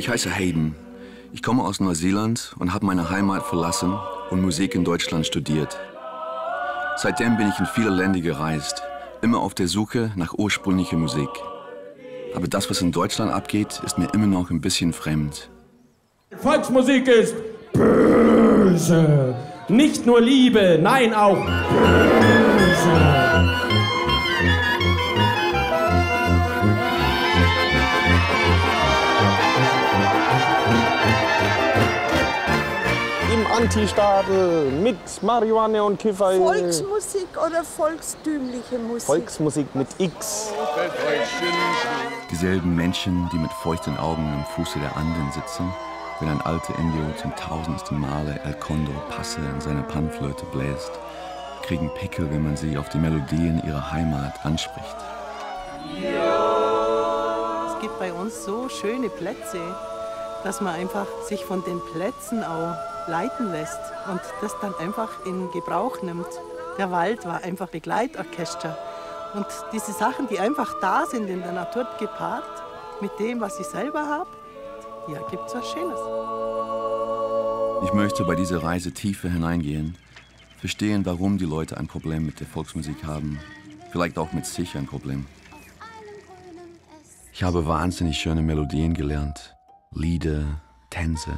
Ich heiße Hayden. Ich komme aus Neuseeland und habe meine Heimat verlassen und Musik in Deutschland studiert. Seitdem bin ich in viele Länder gereist, immer auf der Suche nach ursprünglicher Musik. Aber das, was in Deutschland abgeht, ist mir immer noch ein bisschen fremd. Volksmusik ist böse. Nicht nur Liebe, nein, auch böse. Im Antistadel mit Marihuana und Kiffer. Volksmusik oder volkstümliche Musik? Volksmusik mit X. Dieselben Menschen, die mit feuchten Augen am Fuße der Anden sitzen, wenn ein alter Indio zum tausendsten Male El Condor Passe in seine Panflöte bläst, kriegen Pickel, wenn man sie auf die Melodien ihrer Heimat anspricht. Es gibt bei uns so schöne Plätze, dass man einfach sich von den Plätzen auch leiten lässt und das dann einfach in Gebrauch nimmt. Der Wald war einfach Begleitorchester. Und diese Sachen, die einfach da sind in der Natur gepaart, mit dem, was ich selber habe, ja, gibt's was Schönes. Ich möchte bei dieser Reise tiefer hineingehen, verstehen, warum die Leute ein Problem mit der Volksmusik haben, vielleicht auch mit sich ein Problem. Ich habe wahnsinnig schöne Melodien gelernt, Lieder, Tänze.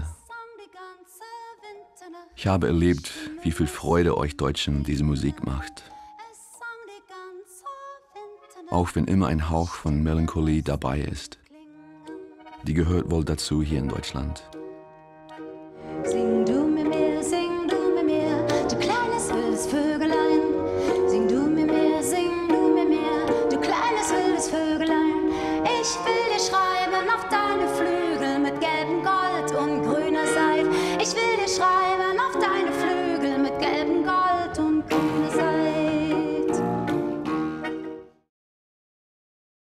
Ich habe erlebt, wie viel Freude euch Deutschen diese Musik macht. Auch wenn immer ein Hauch von Melancholie dabei ist. Die gehört wohl dazu hier in Deutschland.